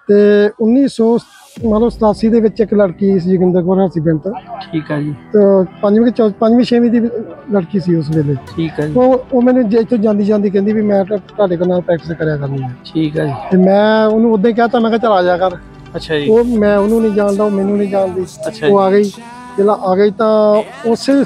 ਤੇ 1987 ਦੇ ਵਿੱਚ ਇੱਕ ਲੜਕੀ ਸੀ ਜੋਗਿੰਦਰ ਕੌਰ ਹਰਸੀ ਬੇਨਤ। ਠੀਕ ਹੈ ਜੀ। ਤੇ 5ਵੀਂ 6ਵੀਂ ਦੀ ਲੜਕੀ ਸੀ ਉਸ ਵੇਲੇ। ਠੀਕ ਹੈ ਜੀ। ਉਹ ਮੈਨੂੰ ਇੱਥੋਂ ਜਾਂਦੀ ਕਹਿੰਦੀ ਵੀ ਮੈਂ ਤੁਹਾਡੇ ਕੋਲ ਨਾਲ ਪ੍ਰੈਕਟਿਸ ਕਰਿਆ ਕਰਨੀ ਹੈ। ਠੀਕ ਹੈ ਜੀ। ਤੇ ਮੈਂ ਉਹਨੂੰ ਉਦਾਂ ਹੀ ਕਹਿਤਾ, ਮੈਂ ਕਿਹਾ ਚਲ ਆ ਜਾ ਕਰ। ਅੱਛਾ ਜੀ। ਉਹ ਮੈਂ ਉਹਨੂੰ ਨਹੀਂ ਜਾਣਦਾ, ਉਹ ਮੈਨੂੰ ਨਹੀਂ ਜਾਣਦੀ। ਅੱਛਾ ਉਹ ਆ ਗਈ, ਜਦੋਂ ਆ ਗਈ ਤਾਂ ਉਸੇ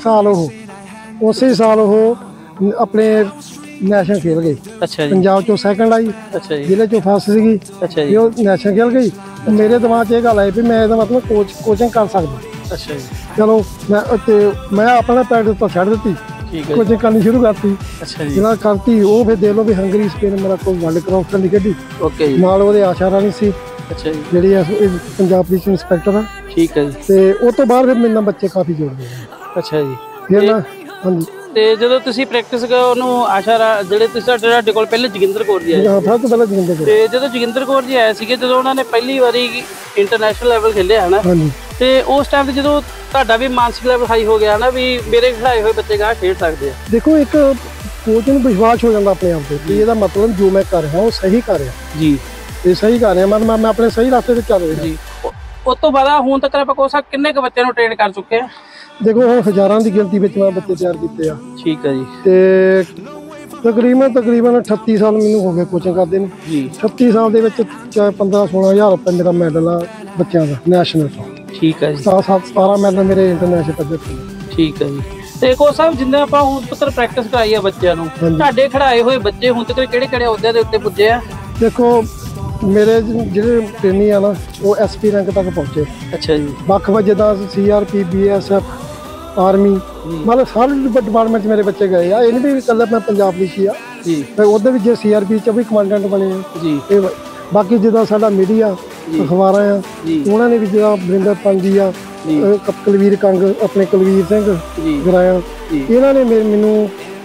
ਸਾਲ ਉਹ ਆਪਣੇ ਨੈਸ਼ਨਲ ਖੇਲ ਗਈ। ਅੱਛਾ ਜੀ। ਪੰਜਾਬ ਚੋਂ ਸੈਕੰਡ ਆਈ। ਅੱਛਾ ਜੀ। ਜ਼ਿਲ੍ਹੇ ਚੋਂ ਫਸਟ ਸੀਗੀ। ਅੱਛਾ ਜੀ। ਉਹ ਨੈਸ਼ਨਲ ਖੇਲ ਗਈ। ਮੇਰੇ ਦਿਮਾਗ 'ਚ ਇਹ ਗੱਲ ਆਈ ਵੀ ਮੈਂ ਇਹਦਾ ਮਤਲਬ ਕੋਚਿੰਗ ਕਰ ਸਕਦਾ। ਅੱਛਾ ਜੀ। ਚਲੋ ਮੈਂ ਆਪਣਾ ਪ੍ਰੈਕਟਿਸ ਤਾਂ ਛੱਡ ਦਿੱਤੀ, ਠੀਕ ਹੈ। ਕੋਚਿੰਗ ਕਰਨੀ ਸ਼ੁਰੂ ਕਰਤੀ। ਅੱਛਾ ਜੀ। ਜਿਹੜਾ ਕਰਤੀ ਉਹ ਫਿਰ ਦੇਖ ਲਓ ਵੀ ਹੰਗਰੀ ਸਪੇਨ ਮੇਰਾ ਕੋਈ ਵਰਲਡ ਕ੍ਰਾਸ ਕਰਨ ਦੀ ਖੇਡੀ। ਓਕੇ ਜੀ। ਨਾਲ ਉਹਦੇ ਆਸ਼ਾ ਰਾਣੀ ਸੀ, ਅੱਛਾ ਜੀ। ਜਿਹੜੀ ਪੰਜਾਬ ਪੁਲਿਸ ਇੰਸਪੈਕਟਰ ਆ। ਠੀਕ ਹੈ ਜੀ। ਤੇ ਉਹ ਤੋਂ ਬਾਅਦ ਫਿਰ ਮੇਰੇ ਨਾਲ ਬੱਚੇ ਕਾਫੀ ਜੁੜਦੇ ਆ। ਅੱਛਾ ਜੀ। ਫਿਰ ਨਾ ਹਾਂਜੀ। ਤੇ ਜਦੋਂ ਤੁਸੀਂ ਪ੍ਰੈਕਟਿਸ ਉਹਨੂੰ ਆਸ਼ਾ ਜਿਹੜੇ ਤੁਸੀਂ ਤੁਹਾਡੇ ਕੋਲ ਪਹਿਲੇ ਜੋਗਿੰਦਰ ਕੌਰ ਜੀ ਆਏ, ਸਭ ਤੋਂ ਪਹਿਲਾਂ ਜੋਗਿੰਦਰ ਕੌਰ। ਤੇ ਜਦੋਂ ਜੋਗਿੰਦਰ ਕੌਰ ਜੀ ਆਏ ਸੀਗੇ, ਜਦੋਂ ਉਹਨਾਂ ਨੇ ਪਹਿਲੀ ਵਾਰੀ ਇੰਟਰਨੈਸ਼ਨਲ ਲੈਵਲ ਖੇਲਿਆ ਹੈ ਨਾ, ਹਾਂਜੀ, ਤੇ ਉਸ ਟਾਈਮ ਤੇ ਜਦੋਂ ਤੁਹਾਡਾ ਵੀ ਮਾਨਸਿਕ ਲੈਵਲ ਹਾਈ ਹੋ ਗਿਆ ਨਾ ਵੀ ਮੇਰੇ ਖਿਡਾਏ ਹੋਏ ਬੱਚੇ ਗਾਹ ਖੇਡ ਸਕਦੇ ਆ। ਦੇਖੋ ਇੱਕ ਕੋਚ ਨੂੰ ਵਿਸ਼ਵਾਸ ਹੋ ਜਾਂਦਾ ਆਪਣੇ ਆਪ ਤੇ ਵੀ ਇਹਦਾ ਮਤਲਬ ਜੋ ਮੈਂ ਕਰ ਰਿਹਾ ਉਹ ਸਹੀ ਕਰ ਰਿਹਾ ਜੀ। ਇਹ ਸਹੀ ਕਰ ਰਿਹਾ, ਮਤਲਬ ਮੈਂ ਆਪਣੇ ਸਹੀ ਰਸਤੇ ਤੇ ਚੱਲ ਰਿਹਾ ਜੀ। ਉਸ ਤੋਂ ਬਾਅਦ ਹੁਣ ਤੱਕ ਆਪਾਂ ਕੋਸਾ ਕਿੰਨੇ ਕੁ ਬੱਚਿਆਂ ਨੂੰ ਟ੍ਰੇਨ ਕਰ ਚੁੱਕੇ ਆ? ਦੇਖੋ ਹੁਣ ਹਜ਼ਾਰਾਂ ਦੀ ਗਿਣਤੀ ਵਿੱਚ ਮੈਂ ਬੱਚੇ ਤਿਆਰ ਕੀਤੇ ਆ। ਠੀਕ ਹੈ ਜੀ। ਤੇ ਤਕਰੀਬਨ 38 ਸਾਲ ਮੈਨੂੰ ਹੋ ਗਏ ਕੋਚਿੰਗ ਕਰਦੇ ਨੂੰ ਜੀ। 38 ਸਾਲ ਦੇ ਵਿੱਚ 15-16 ਹਜ਼ਾਰ ਰੁਪਏ ਮੇਰਾ ਮੈਡਲ ਆ ਬੱਚਿਆਂ ਦਾ ਨੈਸ਼ਨਲ ਤੋਂ। ਠੀਕ ਹੈ ਜੀ। 17 ਮੈਡਲ ਮੇਰੇ ਇੰਟਰਨੈਸ਼ਨਲ ਪੱਧਰ ਤੇ। ਠੀਕ ਹੈ ਜੀ। ਤੇ ਕੋਚ ਸਾਹਿਬ ਜਿੰਨੇ ਆਪਾਂ ਹੁਣ ਤੱਕ ਪ੍ਰੈਕਟਿਸ ਕਰਾਈ ਆ ਬੱਚਿਆਂ ਨੂੰ, ਤੁਹਾਡੇ ਖਿਡਾਏ ਹੋਏ ਬੱਚੇ ਹੁਣ ਤੱਕ ਕਿਹੜੇ ਅਹੁਦਿਆਂ ਦੇ ਉੱਤੇ ਪੁੱਜੇ ਆ? ਦੇਖੋ ਮੇਰੇ ਜਿਹੜੇ ਟ੍ਰੇਨੀ ਆ ਨਾ ਉਹ SP ਰੈਂਕ ਤੱਕ ਪਹੁੰਚੇ। ਅੱਛਾ ਜੀ। ਵੱਖ-ਵੱਖ ਜਿੱਦਾਂ CRP, BSF, ਆਰਮੀ, ਮਤਲਬ ਸਾਰੇ ਡਿਪਾਰਟਮੈਂਟ 'ਚ ਮੇਰੇ ਬੱਚੇ ਗਏ ਆ। ਇਹ ਨਹੀਂ ਵੀ ਇਕੱਲਾ ਮੈਂ ਪੰਜਾਬ ਪੁਲਿਸ ਹੀ ਆ ਜੀ, ਉਹਦੇ ਵਿੱਚ CRP 'ਚ ਵੀ ਕਮਾਂਡੈਂਟ ਬਣੇ ਆ ਜੀ। ਤੇ ਬਾਕੀ ਜਿੱਦਾਂ ਸਾਡਾ ਮੀਡੀਆ ਅਖਬਾਰਾਂ ਆ, ਉਹਨਾਂ ਨੇ ਵੀ ਜਿਹੜਾ ਵਰਿੰਦਰ ਪੰਜ ਜੀ ਆ, ਕੁਲਵੀਰ ਕੰਗ, ਆਪਣੇ ਕੁਲਵੀਰ ਸਿੰਘ ਗਰਾਇਆ, ਇਹਨਾਂ ਨੇ ਮੈਨੂੰ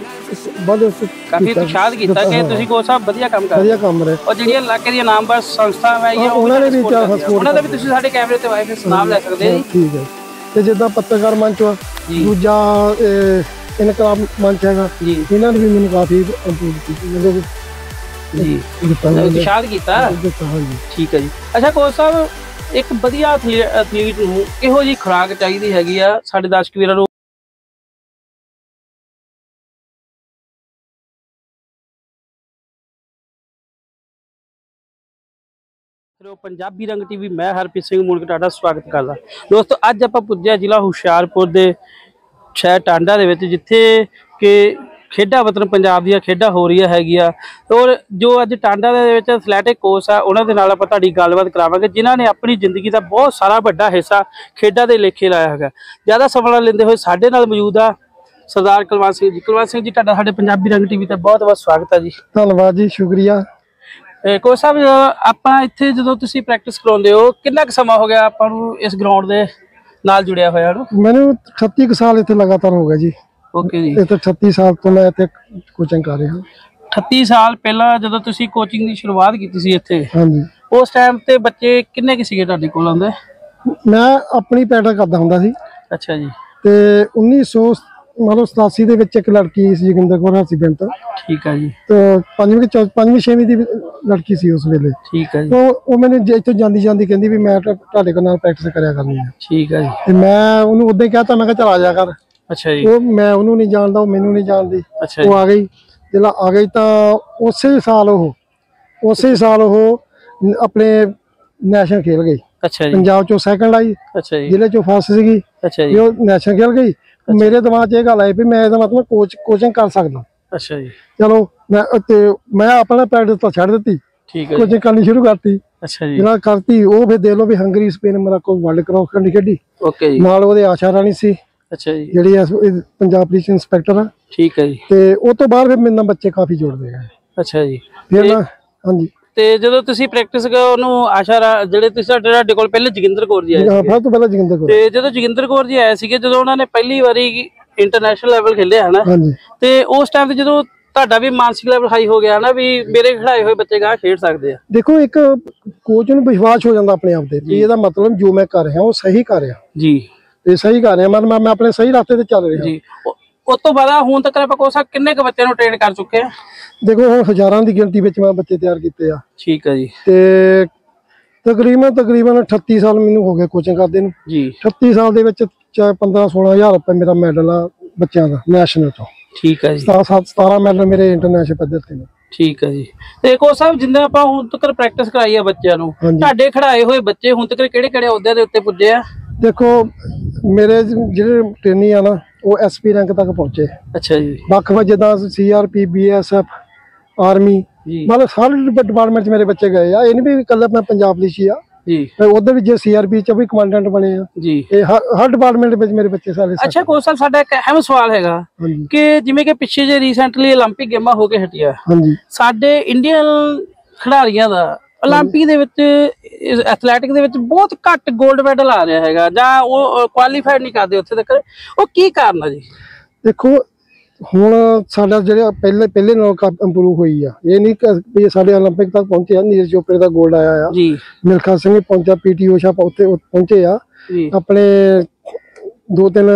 ਕਾਫੀ ਉਤਸ਼ਾਹਿਤ ਕੀਤਾ ਕਿ ਤੁਸੀਂ ਕੋਚ ਸਾਹਿਬ ਵਧੀਆ ਕੰਮ ਕਰ ਰਹੇ ਹੋ। ਵਧੀਆ ਕੰਮ ਰਹੇ। ਔਰ ਜਿਹੜੀਆਂ ਇਲਾਕੇ ਦੀਆਂ ਨਾਮਵਰ ਸੰਸਥਾਵਾਂ ਹੈਗੀਆਂ ਉਹਨਾਂ ਨੇ ਵੀ ਉਹਨਾਂ ਦਾ ਵੀ ਤੁਸੀਂ ਸਾਡੇ ਕੈਮਰੇ ਤੇ ਵਾਈਫ ਨਾਮ ਲੈ ਸਕਦੇ ਜੀ। ਠੀਕ ਹੈ। ਤੇ ਜਿੱਦਾਂ ਪੱਤਰਕਾਰ ਮੰਚ ਆ, ਦੂਜਾ ਇਨਕਲਾਬ ਮੰਚ ਹੈਗਾ, ਇਹਨਾਂ ਨੇ ਵੀ ਮੈਨੂੰ ਕਾਫੀ ਇੰਪਰੂਵ ਕੀਤੀ ਮਤਲਬ ਜੀ, ਉਤਸ਼ਾਹਿਤ ਕੀਤਾ। ਠੀਕ ਹੈ ਜੀ। ਅੱਛਾ ਕੋਚ ਸਾਹਿਬ, ਇੱਕ ਵਧੀਆ ਐਥਲੀਟ ਨੂੰ ਕਿਹੋ ਜਿਹੀ ਖੁਰਾਕ ਚਾਹੀਦੀ ਹੈਗੀ ਆ ਸਾਡੇ ਦਰਸ਼ਕ ਵੀਰਾਂ ਨੂੰ? ਪੰਜਾਬੀ ਰੰਗ ਟੀਵੀ, ਮੈਂ ਹਰਪ੍ਰੀਤ ਸਿੰਘ ਮੁਲਕ ਤੁਹਾਡਾ ਸਵਾਗਤ ਕਰਦਾ। ਦੋਸਤੋ ਅੱਜ ਆਪਾਂ ਪੁੱਜਿਆ ਜ਼ਿਲ੍ਹਾ ਹੁਸ਼ਿਆਰਪੁਰ ਦੇ ਸ਼ਹਿਰ ਟਾਂਡਾ ਦੇ ਵਿੱਚ, ਜਿੱਥੇ ਕਿ ਖੇਡਾਂ ਵਤਨ ਪੰਜਾਬ ਦੀਆਂ ਖੇਡਾਂ ਹੋ ਰਹੀਆਂ ਹੈਗੀਆਂ। ਔਰ ਜੋ ਅੱਜ ਟਾਂਡਾ ਦੇ ਵਿੱਚ ਐਥਲੈਟਿਕ ਕੋਚ ਆ, ਉਹਨਾਂ ਦੇ ਨਾਲ ਆਪਾਂ ਤੁਹਾਡੀ ਗੱਲਬਾਤ ਕਰਾਵਾਂਗੇ, ਜਿਨ੍ਹਾਂ ਨੇ ਆਪਣੀ ਜ਼ਿੰਦਗੀ ਦਾ ਬਹੁਤ ਸਾਰਾ ਵੱਡਾ ਹਿੱਸਾ ਖੇਡਾਂ ਦੇ ਲੇਖੇ ਲਾਇਆ ਹੈਗਾ। ਜ਼ਿਆਦਾ ਸਮਾਂ ਲੈਂਦੇ ਹੋਏ ਸਾਡੇ ਨਾਲ ਮੌਜੂਦ ਆ ਸਰਦਾਰ ਕੁਲਵੰਤ ਸਿੰਘ ਜੀ। ਕੁਲਵੰਤ ਸਿੰਘ ਜੀ, ਤੁਹਾਡਾ ਸਾਡੇ ਪੰਜਾਬੀ ਰੰਗ ਟੀਵੀ ਤੇ ਬਹੁਤ ਬਹੁਤ ਸਵਾਗਤ ਹੈ ਜੀ। ਧੰਨਵਾਦ ਜੀ, ਸ਼ੁਕਰੀਆ। ਕੋਚ ਸਾਹਿਬ, ਆਪਾਂ ਇੱਥੇ ਜਦੋਂ ਤੁਸੀਂ ਪ੍ਰੈਕਟਿਸ ਕਰਾਉਂਦੇ ਹੋ, ਕਿੰਨਾ ਕੁ ਸਮਾਂ ਹੋ ਗਿਆ ਆਪਾਂ ਨੂੰ ਇਸ ਗਰਾਊਂਡ ਦੇ ਨਾਲ ਜੁੜਿਆ ਹੋਇਆ ਨੂੰ? ਮੈਨੂੰ 38 ਸਾਲ ਇੱਥੇ ਲਗਾਤਾਰ ਹੋ ਗਿਆ ਜੀ। ਓਕੇ ਜੀ। ਇੱਥੇ 38 ਸਾਲ ਤੋਂ ਮੈਂ ਇੱਥੇ ਕੋਚਿੰਗ ਕਰ ਰਿਹਾ। 38 ਸਾਲ ਪਹਿਲਾਂ ਜਦੋਂ ਤੁਸੀਂ ਕੋਚਿੰਗ ਦੀ ਸ਼ੁਰੂਆਤ ਕੀਤੀ ਸੀ ਇੱਥੇ, ਹਾਂਜੀ, ਉਸ ਟਾਈਮ ਤੇ ਬੱਚੇ ਕਿੰਨੇ ਕੁ ਸੀਗੇ ਤੁਹਾਡੇ ਕੋਲ ਆਉਂਦੇ? ਮੈਂ ਆਪਣੀ ਪ੍ਰੈਕਟਿਸ ਕਰਦਾ ਹੁੰਦਾ ਸੀ। ਅੱਛਾ ਜੀ। ਤੇ 1987 ਦੇ ਵਿੱਚ ਇੱਕ ਲੜਕੀ ਸੀ ਜੋਗਿੰਦਰ ਕੌਰ ਹਰਸੀ ਬੇਨਤ। ਠੀਕ ਹੈ ਜੀ। ਤੇ 5ਵੀਂ 6ਵੀਂ ਦੀ ਲੜਕੀ ਸੀ ਉਸ ਵੇਲੇ। ਠੀਕ ਹੈ ਜੀ। ਉਹ ਮੈਨੂੰ ਇੱਥੋਂ ਜਾਂਦੀ ਕਹਿੰਦੀ ਵੀ ਮੈਂ ਤੁਹਾਡੇ ਕੋਲ ਨਾਲ ਪ੍ਰੈਕਟਿਸ ਕਰਿਆ ਕਰਨੀ ਹੈ। ਠੀਕ ਹੈ ਜੀ। ਤੇ ਮੈਂ ਉਹਨੂੰ ਉਦਾਂ ਹੀ ਕਹਿਤਾ, ਮੈਂ ਕਿਹਾ ਚਲ ਆ ਜਾ ਕਰ। ਅੱਛਾ ਜੀ। ਉਹ ਮੈਂ ਉਹਨੂੰ ਨਹੀਂ ਜਾਣਦਾ, ਉਹ ਮੈਨੂੰ ਨਹੀਂ ਜਾਣਦੀ। ਉਹ ਆ ਗਈ, ਜਦੋਂ ਆ ਗਈ ਤਾਂ ਉਸੇ ਸਾਲ ਉਹ ਆਪਣੇ ਨੈਸ਼ਨਲ ਖੇਲ ਗਈ। ਅੱਛਾ ਜੀ। ਪੰਜਾਬ ਚੋਂ ਸੈਕੰਡ ਆਈ। ਅੱਛਾ ਜੀ। ਜ਼ਿਲ੍ਹੇ ਚੋਂ ਫਸਟ ਸੀਗੀ। ਅੱਛਾ ਜੀ। ਉਹ ਨੈਸ਼ਨਲ ਖੇਲ ਗਈ। ਮੇਰੇ ਦਿਮਾਗ 'ਚ ਇਹ ਗੱਲ ਆਈ ਵੀ ਮੈਂ ਇਹਦਾ ਮਤਲਬ ਕੋਚਿੰਗ ਕਰ ਸਕਦਾ। ਅੱਛਾ ਜੀ। ਚਲੋ ਮੈਂ ਆਪਣਾ ਪ੍ਰੈਕਟਿਸ ਤਾਂ ਛੱਡ ਦਿੱਤੀ, ਠੀਕ ਹੈ, ਕੋਚਿੰਗ ਕਰਨੀ ਸ਼ੁਰੂ ਕਰਤੀ। ਅੱਛਾ ਜੀ। ਜਿਹੜਾ ਕਰਤੀ ਉਹ ਫਿਰ ਦੇਖ ਲਓ ਵੀ ਹੰਗਰੀ ਸਪੇਨ ਮੇਰਾ ਕੋਈ ਵਰਲਡ ਕ੍ਰਾਸ ਕਰਨ ਦੀ ਖੇਡੀ। ਓਕੇ ਜੀ। ਨਾਲ ਉਹਦੇ ਆਸ਼ਾ ਰਾਣੀ ਸੀ। ਅੱਛਾ ਜੀ। ਜਿਹੜੀ ਪੰਜਾਬ ਪੁਲਿਸ ਇੰਸਪੈਕਟਰ ਆ। ਠੀਕ ਹੈ ਜੀ। ਤੇ ਉਹ ਤੋਂ ਬਾਅਦ ਫਿਰ ਮੇਰੇ ਨਾਲ ਬੱਚੇ ਕਾਫੀ ਜੁੜਦੇ ਆ। ਅੱਛਾ ਜੀ। ਫਿਰ ਨਾ ਹਾਂਜੀ। ਤੇ ਜਦੋਂ ਤੁਸੀਂ ਪ੍ਰੈਕਟਿਸ ਉਹਨੂੰ ਆਸ਼ਾ ਜਿਹੜੇ ਤੁਸੀਂ ਸਾਡੇ ਕੋਲ ਪਹਿਲੇ ਜੋਗਿੰਦਰ ਕੌਰ ਜੀ ਆਏ, ਸਭ ਤੋਂ ਪਹਿਲਾਂ ਜੋਗਿੰਦਰ ਕੌਰ, ਤੇ ਜਦੋਂ ਜੋਗਿੰਦਰ ਕੌਰ ਜੀ ਆਏ ਸੀਗੇ, ਜਦੋਂ ਉਹਨਾਂ ਨੇ ਪਹਿਲੀ ਵਾਰੀ ਇੰਟਰਨੈਸ਼ਨਲ ਲੈਵਲ ਖੇਲਿਆ ਹੈ ਨਾ, ਤੇ ਉਸ ਟਾਈਮ ਤੇ ਜਦੋਂ ਤੁਹਾਡਾ ਵੀ ਮਾਨਸਿਕ ਲੈਵਲ ਹਾਈ ਹੋ ਗਿਆ ਨਾ ਵੀ ਮੇਰੇ ਖਿਡਾਏ ਹੋਏ ਬੱਚੇ ਗਾਹ ਖੇਡ ਸਕਦੇ ਆ? ਦੇਖੋ ਇੱਕ ਕੋਚ ਨੂੰ ਵਿਸ਼ਵਾਸ ਹੋ ਜਾਂਦਾ ਆਪਣੇ ਆਪ ਤੇ ਵੀ ਇਹਦਾ ਮਤਲਬ ਜੋ ਮੈਂ ਕਰ ਰਿਹਾ ਉਹ ਸਹੀ ਕਰ ਰਿਹਾ ਜੀ। ਤੇ ਸਹੀ ਕਰ ਰਿਹਾ, ਮਤਲਬ ਮੈਂ ਆਪਣੇ ਸਹੀ ਰਸਤੇ ਤੇ ਚੱਲ ਰਿਹਾ ਜੀ। ਉਸ ਤੋਂ ਬਾਅਦ ਹੁਣ ਤੱਕ ਆਪਾਂ ਕੋਸਾ ਕਿੰਨੇ ਕੁ ਬੱਚਿਆਂ ਨੂੰ ਟ੍ਰੇਨ ਕਰ ਚੁੱਕੇ ਆ? ਦੇਖੋ ਹੁਣ ਹਜ਼ਾਰਾਂ ਦੀ ਗਿਣਤੀ ਵਿੱਚ ਮੈਂ ਬੱਚੇ ਤਿਆਰ ਕੀਤੇ ਆ। ਠੀਕ ਹੈ ਜੀ। ਤੇ ਤਕਰੀਬਨ 38 ਸਾਲ ਮੈਨੂੰ ਹੋ ਗਏ ਕੋਚਿੰਗ ਕਰਦੇ ਨੂੰ ਜੀ। 38 ਸਾਲ ਦੇ ਵਿੱਚ 15-16 ਰੁਪਏ ਮੇਰਾ ਮੈਡਲ ਆ ਬੱਚਿਆਂ ਦਾ ਨੈਸ਼ਨਲ ਤੋਂ। ਠੀਕ ਹੈ ਜੀ। 17 ਮੈਡਲ ਮੇਰੇ ਇੰਟਰਨੈਸ਼ਨਲ ਪੱਧਰ ਤੇ ਨੇ। ਠੀਕ ਹੈ ਜੀ। ਤੇ ਕੋਚ ਸਾਹਿਬ ਜਿੰਨਾ ਆਪਾਂ ਹੁਣ ਤੱਕ ਪ੍ਰੈਕਟਿਸ ਕਰਾਈ ਆ ਬੱਚਿਆਂ ਨੂੰ, ਤੁਹਾਡੇ ਖਿਡਾਏ ਹੋਏ ਬੱਚੇ ਹੁਣ ਤੱਕ ਕਿਹੜੇ ਅਹੁਦਿਆਂ ਦੇ ਉੱਤੇ ਪੁੱਜੇ ਆ? ਦੇਖੋ ਮੇਰੇ ਜਿਹੜੇ ਟ੍ਰੇਨੀ ਆ ਨਾ ਉਹ SP ਰੈਂਕ ਤੱਕ ਪਹੁੰਚੇ। ਅੱਛਾ ਜੀ। ਵੱਖ-ਵੱਖ ਜਿੱਦਾਂ CRP BSF ਆਰਮੀ ਮਤਲਬ ਸਾਰੇ ਡਿਪਾਰਟਮੈਂਟ ਚ ਮੇਰੇ ਬੱਚੇ ਗਏ ਆ। ਇਹ ਨਹੀਂ ਵੀ ਇਕੱਲਾ ਮੈਂ ਪੰਜਾਬ ਪੁਲਿਸ ਹੀ ਆ ਜੀ, ਉਧਰ ਵੀ ਜੇ CRP ਚ ਵੀ ਕਮਾਂਡੈਂਟ ਬਣੇ ਆ ਜੀ। ਇਹ ਹਰ ਡਿਪਾਰਟਮੈਂਟ ਵਿੱਚ ਮੇਰੇ ਬੱਚੇ ਸਾਰੇ। ਅੱਛਾ ਕੋਚ ਸਾਹਿਬ ਸਾਡਾ ਇੱਕ ਅਹਿਮ ਸਵਾਲ ਹੈਗਾ ਕਿ ਜਿਵੇਂ ਕਿ ਪਿੱਛੇ ਜੇ ਰੀਸੈਂਟਲੀ 올림픽 ਗੇਮਾਂ ਹੋ ਕੇ ਹਟਿਆ, ਸਾਡੇ ਇੰਡੀਅਨ ਖਿਡਾਰੀਆਂ ਦਾ 올림픽 ਦੇ ਵਿੱਚ ਐਥਲੈਟਿਕ ਦੇ ਵਿੱਚ ਬਹੁਤ ਘੱਟ 골ਡ ਮੈਡਲ ਆ ਰਿਹਾ ਹੈਗਾ ਜਾਂ ਉਹ ਕੁਆਲੀਫਾਈਡ ਨਹੀਂ ਕਰਦੇ ਉੱਥੇ ਤੱਕ, ਉਹ ਕੀ ਕਾਰਨ ਆ ਜੀ? ਦੇਖੋ ਹੁਣ ਸਾਡਾ ਜਿਹੜਾ ਪਹਿਲੇ ਨਾਲ ਇੰਪਰੂਵ ਹੋਈ ਆ। ਇਹ ਨਹੀਂ ਕਿ ਸਾਡੇ 올림픽 ਤੱਕ ਪਹੁੰਚੇ ਆ। ਨੀਰਜ ਚੋਪੜੇ ਦਾ 골ਡ ਆਇਆ ਆ ਜੀ, ਮਿਲਖਾ ਸਿੰਘ ਪਹੁੰਚਿਆ, PT ਊਸ਼ਾ ਉੱਥੇ ਪਹੁੰਚੇ ਆ। ਆਪਣੇ 2-3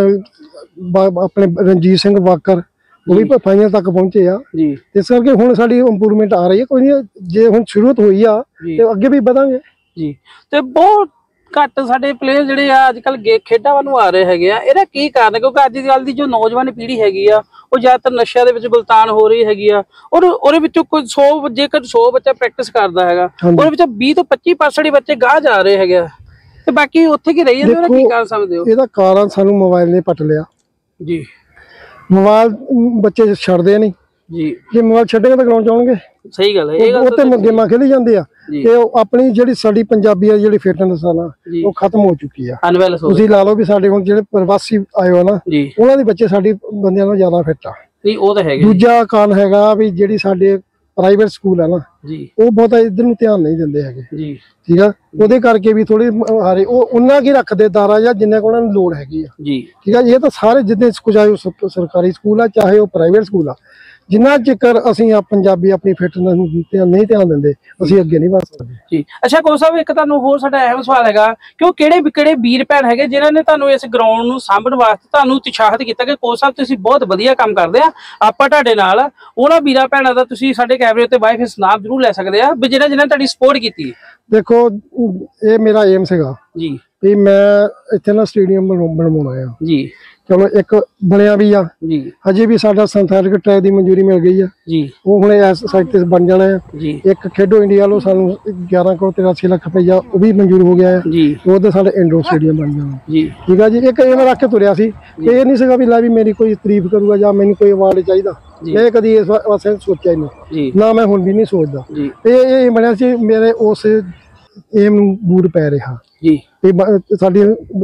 ਆਪਣੇ ਰਣਜੀਤ ਸਿੰਘ ਵਾਕਰ ਉਹ ਵੀ ਫਾਈਨਲ ਤੱਕ ਪਹੁੰਚੇ ਆ ਜੀ। ਇਸ ਕਰਕੇ ਹੁਣ ਸਾਡੀ ਇੰਪਰੂਵਮੈਂਟ ਆ ਰਹੀ ਹੈ। ਕੋਈ ਨਹੀਂ, ਜੇ ਹੁਣ ਸ਼ੁਰੂਆਤ ਹੋਈ ਆ ਤੇ ਅੱਗੇ ਵੀ ਵਧਾਂਗੇ ਜੀ। ਤੇ ਬਹੁਤ ਘੱਟ ਸਾਡੇ ਪਲੇਅਰ ਜਿਹੜੇ ਆ ਅੱਜ ਕੱਲ ਖੇਡਾਂ ਵੱਲ ਨੂੰ ਆ ਰਹੇ ਹੈਗੇ ਆ, ਇਹਦਾ ਕੀ ਕਾਰਨ? ਕਿਉਂਕਿ ਅੱਜ ਕੱਲ ਦੀ ਜੋ ਨੌਜਵਾਨ ਪੀੜ੍ਹੀ ਹੈਗੀ ਆ ਉਹ ਜ਼ਿਆਦਾਤਰ ਨਸ਼ਿਆਂ ਦੇ ਵਿੱਚ ਗੁਲਤਾਨ ਹੋ ਰਹੀ ਹੈਗੀ ਆ। ਔਰ ਉਹਦੇ ਵਿੱਚੋਂ ਕੋਈ 100 ਜੇਕਰ 100 ਬੱਚਾ ਪ੍ਰੈਕਟਿਸ ਕਰਦਾ ਹੈਗਾ, ਉਹਦੇ ਵਿੱਚੋਂ 20 ਤੋਂ 25% ਹੀ ਬੱਚੇ ਗਾਹ ਜਾ ਰਹੇ ਹੈਗੇ ਆ ਤੇ ਬਾਕੀ ਉੱਥੇ ਕੀ ਰਹੀ ਜਾਂਦੇ। ਉਹਦਾ ਕੀ ਕਾਰਨ ਸਮਝਦੇ ਹੋ? ਇਹਦਾ ਕਾਰਨ ਸਾਨੂੰ ਮੋਬਾਈਲ ਨੇ ਪੱਟ ਲਿਆ ਜੀ। ਮੋਬਾਈਲ ਬੱਚੇ ਛੱਡਦੇ ਨਹੀਂ ਜੀ। ਜੇ ਮੋਬਾਈਲ ਛੱਡੇਗਾ ਤਾਂ ਗਰਾਊਂਡ ਚ ਆਉਣਗੇ। ਸਹੀ ਗੱਲ ਹੈ। ਇਹ ਗੱਲ ਉੱਤੇ ਗੇਮਾਂ ਖੇਲੀ ਜਾਂਦੇ ਆ ਤੇ ਆਪਣੀ ਜਿਹੜੀ ਸਾਡੀ ਪੰਜਾਬੀ ਆ ਜਿਹੜੀ ਫਿਟਨੈਸ ਆ ਨਾ ਉਹ ਖਤਮ ਹੋ ਚੁੱਕੀ ਆ। ਤੁਸੀਂ ਲਾ ਲਓ ਵੀ ਸਾਡੇ ਹੁਣ ਜਿਹੜੇ ਪ੍ਰਵਾਸੀ ਆਏ ਹੋ ਨਾ ਉਹਨਾਂ ਦੇ ਬੱਚੇ ਸਾਡੇ ਬੰਦਿਆਂ ਨਾਲੋਂ ਜ਼ਿਆਦਾ ਫਿੱਟ ਆ। ਉਹ ਤਾਂ ਹੈਗਾ। ਦੂਜਾ ਕਾਰਨ ਹੈਗਾ ਵੀ ਜਿਹੜੀ ਸਾਡੇ ਪ੍ਰਾਈਵੇਟ ਸਕੂਲ ਆ ਨਾ ਉਹ ਬਹੁਤਾ ਇੱਧਰ ਨੂੰ ਧਿਆਨ ਨਹੀਂ ਦਿੰਦੇ ਹੈਗੇ ਜੀ। ਠੀਕ ਆ, ਉਹਦੇ ਕਰਕੇ ਵੀ ਥੋੜੇ ਹਾਰੇ ਉਹ ਉਹਨਾਂ ਕੀ ਰੱਖਦੇ ਦਾਰਾ ਜਾਂ ਜਿੰਨਾ ਕੁ ਉਹਨਾਂ ਨੂੰ ਲੋੜ ਹੈਗੀ ਆ ਜੀ। ਠੀਕ ਆ, ਇਹ ਤਾਂ ਸਾਰੇ ਜਿੱਦਾਂ ਚਾਹੇ ਉਹ ਸਰਕਾਰੀ ਸਕੂਲ ਆ ਚਾਹੇ ਉਹ ਪ੍ਰਾਈਵੇਟ ਸਕੂਲ ਆ, ਜਿੰਨਾ ਚਿਰ ਅਸੀਂ ਪੰਜਾਬੀ ਆਪਣੀ ਫਿਟਨੈਸ ਨੂੰ ਨਹੀਂ ਧਿਆਨ ਦਿੰਦੇ ਅਸੀਂ ਅੱਗੇ ਨਹੀਂ ਵਧ ਸਕਦੇ ਜੀ। ਅੱਛਾ ਕੋਚ ਸਾਹਿਬ ਇੱਕ ਤੁਹਾਨੂੰ ਹੋਰ ਸਾਡਾ ਅਹਿਮ ਸਵਾਲ ਹੈਗਾ ਕਿ ਉਹ ਕਿਹੜੇ ਵੀਰ ਭੈਣ ਹੈਗੇ ਜਿਨ੍ਹਾਂ ਨੇ ਤੁਹਾਨੂੰ ਇਸ ਗਰਾਊਂਡ ਨੂੰ ਸਾਂਭਣ ਵਾਸਤੇ ਤੁਹਾਨੂੰ ਉਤਸ਼ਾਹਿਤ ਕੀਤਾ ਕਿ ਕੋਚ ਸਾਹਿਬ ਤੁਸੀਂ ਬਹੁਤ ਵਧੀਆ ਕੰਮ ਕਰਦੇ ਆ, ਆਪਾਂ ਤੁਹਾਡੇ ਨਾਲ ਉਹਨਾਂ ਵੀਰਾਂ ਭੈਣਾਂ ਦਾ ਤੁਸੀਂ ਸਾਡੇ ਕੈਮਰੇ ਉੱਤੇ ਵਾਈ ਫੇਸ ਨਾਮ ਜ਼ਰੂਰ ਲੈ ਸਕਦੇ ਆ ਵੀ ਜਿਹਨਾਂ ਤੁਹਾਡੀ ਸਪੋਰਟ ਕੀਤੀ? ਦੇਖੋ ਇਹ ਮੇਰਾ ਏਮ ਸੀਗਾ ਜੀ ਵੀ ਮੈਂ ਇੱਥੇ ਨਾ ਸਟੇਡੀਅਮ ਬਣਵਾਉਣਾ ਆ ਜੀ। ਚਲੋ ਇੱਕ ਬਣਿਆ ਵੀ ਆ ਜੀ, ਹਜੇ ਵੀ ਸਾਡਾ ਸਿੰਥੈਟਿਕ ਟਰੈਕ ਦੀ ਮਨਜ਼ੂਰੀ ਮਿਲ ਗਈ ਆ ਜੀ। ਉਹ ਹੁਣ ਇਸ ਸਾਈਡ ਤੇ ਬਣ ਜਾਣਾ ਹੈ ਜੀ। ਇੱਕ ਖੇਡੋ ਇੰਡੀਆ ਵੱਲੋਂ ਸਾਨੂੰ 11 ਕਰੋੜ 83 ਲੱਖ ਰੁਪਈਆ ਉਹ ਵੀ ਮਨਜ਼ੂਰ ਹੋ ਗਿਆ ਹੈ ਜੀ। ਉਹਦੇ ਸਾਡੇ ਇੰਡੋਰ ਸਟੇਡੀਅਮ ਬਣ ਜਾਣਾ ਜੀ। ਠੀਕ ਆ ਜੀ। ਇੱਕ ਇਹ ਰੱਖ ਕੇ ਤੁਰਿਆ ਸੀ, ਇਹ ਨਹੀਂ ਸੀਗਾ ਵੀ ਲੈ ਵੀ ਮੇਰੀ ਕੋਈ ਤਾਰੀਫ ਕਰੂਗਾ ਜਾਂ ਮੈਨੂੰ ਕੋਈ ਅਵਾਰਡ ਚਾਹੀਦਾ, ਮੈਂ ਕਦੀ ਇਸ ਵਾਸਤੇ ਸੋਚਿਆ ਹੀ ਨਹੀਂ ਨਾ, ਮੈਂ ਹੁਣ ਵੀ ਨਹੀਂ ਸੋਚਦਾ। ਇਹ ਬਣਿਆ ਸੀ ਮੇਰੇ ਉਸ ਏਮ ਨੂੰ ਬੂਟ ਪੈ ਰਿਹਾ ਜੀ। ਸਾਡੀ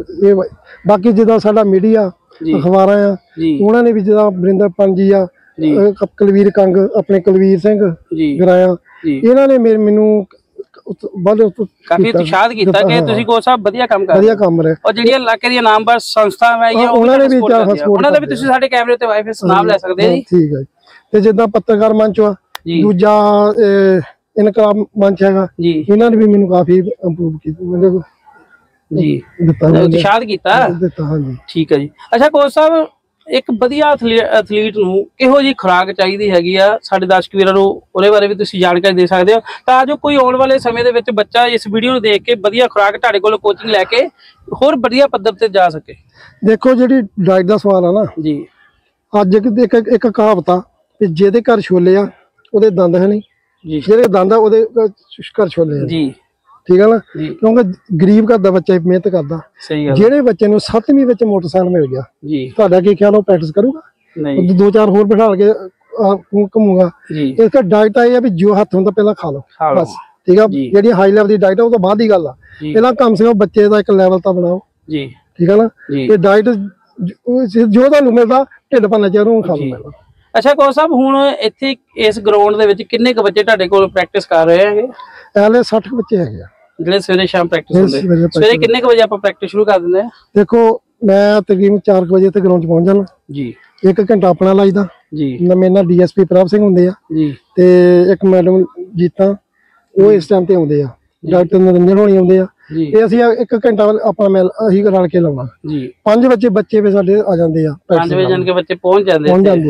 ਬਾਕੀ ਜਿੱਦਾਂ ਸਾਡਾ ਮੀਡੀਆ ਅਖਬਾਰਾਂ ਆ ਉਹਨਾਂ ਨੇ ਵੀ ਜਿੱਦਾਂ ਵਰਿੰਦਰ ਪੰਜ ਜੀ ਆ, ਕੁਲਵੀਰ ਕੰਗ, ਆਪਣੇ ਕੁਲਵੀਰ ਸਿੰਘ ਗਰਾਇਆ, ਇਹਨਾਂ ਨੇ ਮੈਨੂੰ ਕਾਫੀ ਉਤਸ਼ਾਹਿਤ ਕੀਤਾ ਕਿ ਤੁਸੀਂ ਕੋਚ ਸਾਹਿਬ ਵਧੀਆ ਕੰਮ ਕਰ ਰਹੇ ਹੋ। ਔਰ ਜਿਹੜੀਆਂ ਇਲਾਕੇ ਦੀਆਂ ਨਾਮਵਰ ਸੰਸਥਾਵਾਂ ਆਈਆਂ ਉਹਨਾਂ ਨੇ ਵੀ ਉਹਨਾਂ ਦਾ ਵੀ ਤੁਸੀਂ ਸਾਡੇ ਕੈਮਰੇ ਉੱਤੇ ਵਾਈ ਫੇਸ ਨਾਮ ਲੈ ਸਕਦੇ ਜੀ। ਠੀਕ ਹੈ। ਤੇ ਜਿੱਦਾਂ ਪੱਤਰਕਾਰ ਮੰਚ ਆ, ਦੂਜਾ ਇਨਕਲਾਬ ਮੰਚ ਹੈਗਾ ਜੀ, ਇਹਨਾਂ ਨੇ ਵੀ ਮੈਨੂੰ ਕਾਫੀ ਇੰਪਰੂਵ ਕੀਤਾ ਜੀ, ਉਤਸ਼ਾਹਿਤ ਕੀਤਾ। ਹਾਂਜੀ ਠੀਕ ਹੈ ਜੀ। ਅੱਛਾ ਕੋਚ ਸਾਹਿਬ ਇੱਕ ਵਧੀਆ ਐਥਲੀਟ ਨੂੰ ਕਿਹੋ ਜਿਹੀ ਖੁਰਾਕ ਚਾਹੀਦੀ ਹੈਗੀ ਆ ਸਾਡੇ ਦਰਸ਼ਕ ਵੀਰਾਂ ਨੂੰ, ਉਹਦੇ ਬਾਰੇ ਵੀ ਤੁਸੀਂ ਜਾਣਕਾਰੀ ਦੇ ਸਕਦੇ ਹੋ ਤਾਂ ਜੋ ਕੋਈ ਆਉਣ ਵਾਲੇ ਸਮੇਂ ਦੇ ਵਿੱਚ ਬੱਚਾ ਇਸ ਵੀਡੀਓ ਨੂੰ ਦੇਖ ਕੇ ਵਧੀਆ ਖੁਰਾਕ ਤੁਹਾਡੇ ਕੋਲ ਕੋਚਿੰਗ ਲੈ ਕੇ ਹੋਰ ਵਧੀਆ ਪੱਧਰ ਤੇ ਜਾ ਸਕੇ? ਦੇਖੋ ਜਿਹੜੀ ਡਾਈਟ ਦਾ ਸਵਾਲ ਆ ਨਾ ਜੀ, ਅੱਜ ਇੱਕ ਕਹਾਵਤ ਆ ਕਿ ਜਿਹਦੇ ਘਰ ਛੋਲੇ ਆ ਉਹਦੇ ਦੰਦ ਹੈ ਨਹੀਂ, ਜਿਹੜੇ ਦੰਦ ਆ ਉਹਦੇ ਘਰ ਛੋਲੇ ਆ ਜੀ। ਠੀਕ ਹੈ ਨਾ, ਕਿਉਂਕਿ ਗਰੀਬ ਘਰ ਦਾ ਬੱਚਾ ਮਿਹਨਤ ਕਰਦਾ। ਜਿਹੜੇ ਬੱਚੇ ਨੂੰ 7ਵੀਂ ਵਿੱਚ ਮੋਟਰਸਾਈਕਲ ਮਿਲ ਗਿਆ ਜੀ, ਤੁਹਾਡਾ ਕੀ ਖਿਆਲ ਉਹ ਪ੍ਰੈਕਟਿਸ ਕਰੂਗਾ? ਨਹੀਂ। 2-4 ਹੋਰ ਬਿਠਾ ਕੇ ਘੁੰਮੂਗਾ। ਇਸ ਕਰਕੇ ਡਾਈਟ ਆਈ ਆ ਵੀ ਜੋ ਹੱਥ ਹੁੰਦਾ ਪਹਿਲਾਂ ਖਾ ਲਓ ਬਸ। ਠੀਕ ਆ, ਜਿਹੜੀ ਹਾਈ ਲੈਵਲ ਦੀ ਡਾਈਟ ਆ ਉਹ ਤੋਂ ਬਾਅਦ ਦੀ ਗੱਲ ਆ। ਪਹਿਲਾਂ ਕਮ ਸੇ ਕਮ ਬੱਚੇ ਦਾ ਇੱਕ ਲੈਵਲ ਤਾਂ ਬਣਾਓ ਜੀ। ਠੀਕ ਹੈ ਨਾ, ਇਹ ਡਾਈਟ ਜੋ ਤੁਹਾਨੂੰ ਮਿਲਦਾ ਢਿੱਡ ਭਰਨਾ ਚਾਹੀਦਾ ਉਹ ਖਾ ਲਓ ਪਹਿਲਾਂ। ਅੱਛਾ ਕੋਚ ਸਾਹਿਬ ਹੁਣ ਇੱਥੇ ਇਸ ਗਰਾਊਂਡ ਦੇ ਵਿੱਚ ਕਿੰਨੇ ਕੁ ਬੱਚੇ ਤੁਹਾਡੇ ਕੋਲ ਪ੍ਰੈਕਟਿਸ ਕਰ ਰਹੇ ਹੈਗੇ? ਪਹਿਲੇ 60 ਬੱਚੇ ਹੈਗੇ ਆ ਜਿਹੜੇ ਸਵੇਰੇ ਸ਼ਾਮ ਪ੍ਰੈਕਟਿਸ ਹੁੰਦੇ। ਸਵੇਰੇ ਕਿੰਨੇ ਕੁ ਵਜੇ ਆਪਾਂ ਪ੍ਰੈਕਟਿਸ ਸ਼ੁਰੂ ਕਰ ਦਿੰਦੇ ਆ? ਦੇਖੋ ਮੈਂ ਤਕਰੀਬਨ 4 ਵਜੇ ਤੇ ਗਰਾਊਂਡ 'ਚ ਪਹੁੰਚ ਜਾਣਾ ਜੀ। 1 ਘੰਟਾ ਆਪਣਾ ਲਾਈਦਾ ਜੀ। ਮੇਰੇ ਨਾਲ DSP ਪ੍ਰਭ ਸਿੰਘ ਹੁੰਦੇ ਆ ਜੀ, ਤੇ ਇੱਕ ਮੈਡਮ ਜੀਤਾ ਉਹ ਇਸ ਟਾਈਮ ਤੇ ਆਉਂਦੇ ਆ, ਡਾਕਟਰ ਨਰਿੰਦਰ ਹੋਣੀ ਆਉਂਦੇ ਆ ਤੇ ਅਸੀਂ 1 ਘੰਟਾ ਆਪਣਾ ਅਸੀਂ ਰਲ ਕੇ ਲਾਉਣਾ ਜੀ। 5 ਬੱਚੇ ਵੀ ਸਾਡੇ ਆ ਜਾਂਦੇ ਆ, 5 ਵਜੇ ਜਾਣ ਕੇ ਬੱਚੇ ਪਹੁੰਚ ਜਾਂਦੇ ਆ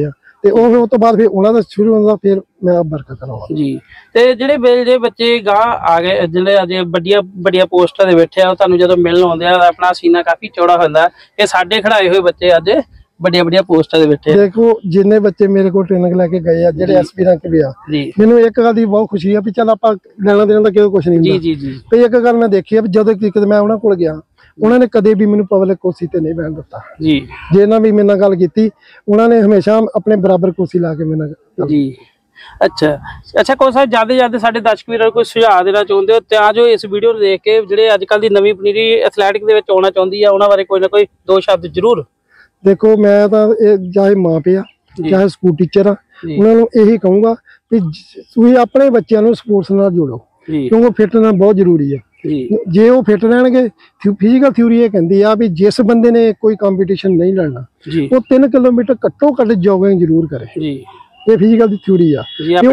ਤੇ ਉਹ ਉਸ ਤੋਂ ਬਾਅਦ ਫਿਰ ਉਹਨਾਂ ਦਾ ਸ਼ੁਰੂ ਹੁੰਦਾ, ਫਿਰ ਮੈਂ ਬਰਕਤ ਕਰਾਂਗਾ ਜੀ। ਤੇ ਜਿਹੜੇ ਜਿਹੜੇ ਬੱਚੇ ਗਾਂ ਆ ਗਏ, ਜਿਹੜੇ ਅਜੇ ਵੱਡੀਆਂ ਪੋਸਟਾਂ ਦੇ ਬੈਠੇ ਆ, ਉਹ ਤੁਹਾਨੂੰ ਜਦੋਂ ਮਿਲਣ ਆਉਂਦੇ ਆ ਆਪਣਾ ਸੀਨਾ ਕਾਫੀ ਚੌੜਾ ਹੁੰਦਾ। ਇਹ ਸਾਡੇ ਖੜਾਏ ਹੋਏ ਬੱਚੇ ਅੱਜ ਵੱਡੀਆਂ ਪੋਸਟਾਂ ਦੇ ਬੈਠੇ। ਦੇਖੋ ਜਿੰਨੇ ਬੱਚੇ ਮੇਰੇ ਕੋਲ ਟ੍ਰੇਨਿੰਗ ਲੈ ਕੇ ਗਏ ਆ, ਜਿਹੜੇ ਐਸਪੀਰੈਂਟ ਵੀ ਆ, ਮੈਨੂੰ ਇੱਕ ਗੱਲ ਦੀ ਬਹੁਤ ਖੁਸ਼ੀ ਆ ਵੀ ਚੱਲ ਆਪਾਂ ਲੈਣਾ ਦੇਣਾ ਤਾਂ ਕਿਉਂ ਕੁਛ ਨਹੀਂ ਹੁੰਦਾ। ਤੇ ਇੱਕ ਗੱਲ ਮੈਂ ਦੇਖੀ ਆ ਵੀ ਜਦੋਂ ਕਿਤੇ ਮੈਂ ਉਹਨਾਂ ਕੋਲ ਗਿਆ, ਉਹਨਾਂ ਨੇ ਕਦੇ ਵੀ ਮੈਨੂੰ ਪਬਲਿਕ ਕੁਰਸੀ ਤੇ ਨਹੀਂ ਬੈਠਣ ਦਿੱਤਾ ਜੀ। ਜੇ ਇਹਨਾਂ ਵੀ ਮੇਰੇ ਨਾਲ ਗੱਲ ਕੀਤੀ, ਉਹਨਾਂ ਨੇ ਹਮੇਸ਼ਾ ਆਪਣੇ ਬਰਾਬਰ ਕੁਰਸੀ ਲਾ ਕੇ ਮੇਰੇ ਨਾਲ ਜੀ। ਅੱਛਾ ਕੋਚ ਸਾਹਿਬ, ਜਿਆਦਾ ਸਾਡੇ ਦਰਸ਼ਕ ਵੀਰਾਂ ਨੂੰ ਕੋਈ ਸੁਝਾਅ ਦੇਣਾ ਚਾਹੁੰਦੇ ਹੋ ਤਾਂ ਜੋ ਇਸ ਵੀਡੀਓ ਨੂੰ ਦੇਖ ਕੇ ਜਿਹੜੇ ਅੱਜ ਕੱਲ ਦੀ ਨਵੀਂ ਪਨੀਰੀ ਐਥਲੈਟਿਕ ਦੇ ਵਿੱਚ ਆਉਣਾ ਚਾਹੁੰਦੀ ਆ, ਉਹਨਾਂ ਬਾਰੇ ਕੋਈ ਨਾ ਕੋਈ ਦੋ ਸ਼ਬਦ ਜ਼ਰੂਰ। ਦੇਖੋ ਮੈਂ ਤਾਂ ਇਹ ਚਾਹੇ ਮਾਂ ਪਿਓ ਆ, ਚਾਹੇ ਸਕੂਲ ਟੀਚਰ ਆ, ਉਹਨਾਂ ਨੂੰ ਇਹੀ ਕਹੂੰਗਾ ਵੀ ਤੁਸੀਂ ਆਪਣੇ ਬੱਚਿਆਂ ਨੂੰ ਸਪੋਰਟਸ ਨਾਲ ਜੋੜੋ, ਕਿਉਂਕਿ ਫਿੱਟ ਰਹਿਣਾ ਬਹੁਤ ਜ਼ਰੂਰੀ ਹੈ। ਜੇ ਉਹ ਫਿੱਟ ਰਹਿਣਗੇ, ਫਿਜ਼ੀਕਲ ਥਿਊਰੀ ਇਹ ਕਹਿੰਦੀ ਆ ਵੀ ਜਿਸ ਬੰਦੇ ਨੇ ਕੋਈ ਕੰਪੀਟੀਸ਼ਨ ਨਹੀਂ ਲੜਨਾ, ਉਹ 3 ਕਿਲੋਮੀਟਰ ਘੱਟੋ ਘੱਟ ਜੋਗਿੰਗ ਜ਼ਰੂਰ ਕਰੇ। ਇਹ ਫਿਜ਼ੀਕਲ ਦੀ ਥਿਊਰੀ ਆ,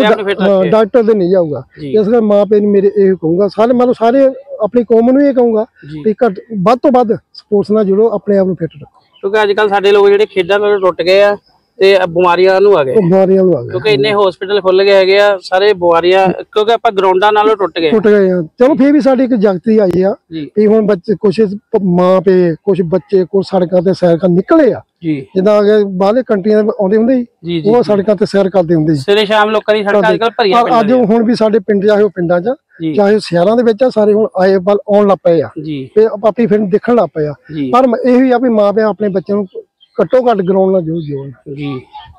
ਡਾਕਟਰ ਦੇ ਨਹੀਂ ਜਾਊਗਾ। ਇਸ ਕਰਕੇ ਮਾਂ ਪਿਓ ਨੂੰ ਮੇਰੇ ਇਹ ਕਹੂੰਗਾ, ਸਾਰੇ ਆਪਣੀ ਕੌਮ ਨੂੰ ਇਹ ਕਹੂੰਗਾ ਵੀ ਵੱਧ ਤੋਂ ਵੱਧ ਸਪੋਰਟਸ ਨਾਲ ਜੁੜੋ, ਆਪਣੇ ਆਪ ਨੂੰ ਫਿੱਟ ਰੱਖੋ। ਕਿਉਂਕਿ ਅੱਜ ਕੱਲ ਸਾਡੇ ਲੋਕ ਜਿਹੜੇ ਖੇਡਾਂ ਨਾਲ ਟੁੱਟ ਗਏ ਆ ਤੇ ਬਿਮਾਰੀਆਂ ਨੂੰ ਆ ਗਏ, ਕਿਉਂਕਿ ਇੰਨੇ ਹਸਪੀਟਲ ਖੁੱਲ ਗਏ ਹੈਗੇ ਆ, ਸਾਰੇ ਬਿਮਾਰੀਆਂ ਕਿਉਂਕਿ ਆਪਾਂ ਗਰਾਊਂਡਾਂ ਨਾਲੋਂ ਟੁੱਟ ਗਏ ਆ। ਚਲੋ ਫੇਰ ਵੀ ਸਾਡੀ ਇੱਕ ਜਾਗਤੀ ਆਈ ਆ ਵੀ ਹੁਣ ਬੱਚੇ ਕੁਛ ਮਾਂ ਪਿਓ, ਕੁਛ ਬੱਚੇ ਕੁਛ ਸੜਕਾਂ ਤੇ ਸੈਰ ਕਰਨ ਨਿਕਲੇ ਆ, ਜਿੱਦਾਂ ਅਗੇ ਬਾਹਰਲੇ ਕੰਟਰੀਆਂ ਆਉਂਦੇ ਹੁੰਦੇ ਸੀ, ਉਹ ਸੜਕਾਂ ਤੇ ਸੈਰ ਕਰਦੇ ਹੁੰਦੇ ਸੀ ਸਵੇਰੇ ਸ਼ਾਮ। ਲੋਕਾਂ ਦੀ ਸੜਕਾਂ ਅੱਜ-ਕੱਲ ਭਰੀਆਂ ਅੱਜ ਹੁਣ ਵੀ ਸਾਡੇ ਪਿੰਡ ਚਾਹੇ ਉਹ ਪਿੰਡਾਂ 'ਚ ਚਾਹੇ ਸ਼ਹਿਰਾਂ ਦੇ ਵਿੱਚ ਆ, ਸਾਰੇ ਹੁਣ ਆਏ ਵੱਲ ਆਉਣ ਲੱਗ ਪਏ ਆ ਤੇ ਆਪਣੀ ਫਿਰ ਦੇਖਣ ਲੱਗ ਪਏ ਆ। ਪਰ ਇਹ ਵੀ ਆ ਵੀ ਮਾਂ ਪਿਓ ਆਪਣੇ ਬੱਚਿਆਂ ਨੂੰ ਘੱਟੋ ਘੱਟ ਗਰਾਊਂਡ ਨਾਲ ਜੋੜਨ ਜੀ।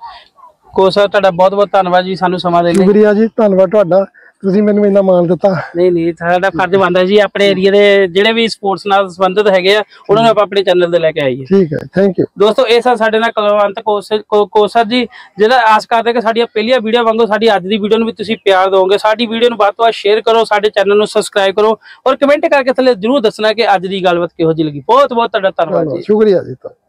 ਕੋਚ ਸਾਹਿਬ ਤੁਹਾਡਾ ਬਹੁਤ ਧੰਨਵਾਦ ਜੀ, ਸਾਨੂੰ ਸਮਾਂ ਦੇਣ ਲਈ। ਸ਼ੁਕਰੀਆ ਜੀ, ਧੰਨਵਾਦ ਤੁਹਾਡਾ, ਤੁਸੀਂ ਮੈਨੂੰ ਇੰਨਾ ਮਾਣ ਦਿੱਤਾ। ਨਹੀਂ ਸਾਡਾ ਫਰਜ਼ ਬਣਦਾ ਜੀ, ਆਪਣੇ ਏਰੀਆ ਦੇ ਜਿਹੜੇ ਵੀ ਸਪੋਰਟਸ ਨਾਲ ਸੰਬੰਧਿਤ ਹੈਗੇ ਆ ਉਹਨਾਂ ਨੂੰ ਆਪਾਂ ਆਪਣੇ ਚੈਨਲ ਤੇ ਲੈ ਕੇ ਆਈਏ। ਠੀਕ ਹੈ, ਥੈਂਕ ਯੂ ਦੋਸਤੋ। ਇਹ ਸਨ ਸਾਡੇ ਨਾਲ ਕੁਲਵੰਤ ਕੋਚ ਸਰ ਜੀ, ਜਿਹੜਾ ਆਸ ਕਰਦੇ ਕਿ ਸਾਡੀਆਂ ਪਹਿਲੀਆਂ ਵੀਡੀਓ ਵਾਂਗੂ ਸਾਡੀ ਅੱਜ ਦੀ ਵੀਡੀਓ ਨੂੰ ਵੀ ਤੁਸੀਂ ਪਿਆਰ ਦਿਓਗੇ। ਸਾਡੀ ਵੀਡੀਓ ਨੂੰ ਵੱਧ ਤੋਂ ਵੱਧ ਸ਼ੇਅਰ ਕਰੋ, ਸਾਡੇ ਚੈਨਲ ਨੂੰ ਸਬਸਕ੍ਰਾਈਬ ਕਰੋ ਔਰ ਕਮੈਂਟ ਕਰਕੇ ਥੱਲੇ ਜ਼ਰੂਰ ਦੱਸਣਾ ਕਿ ਅੱਜ ਦੀ ਗੱਲਬਾਤ ਕਿਹੋ ਜਿਹੀ ਲੱਗੀ। ਬਹੁਤ ਤੁਹਾਡਾ ਧੰਨਵਾਦ ਜੀ, ਸ਼ੁਕਰੀਆ ਜੀ।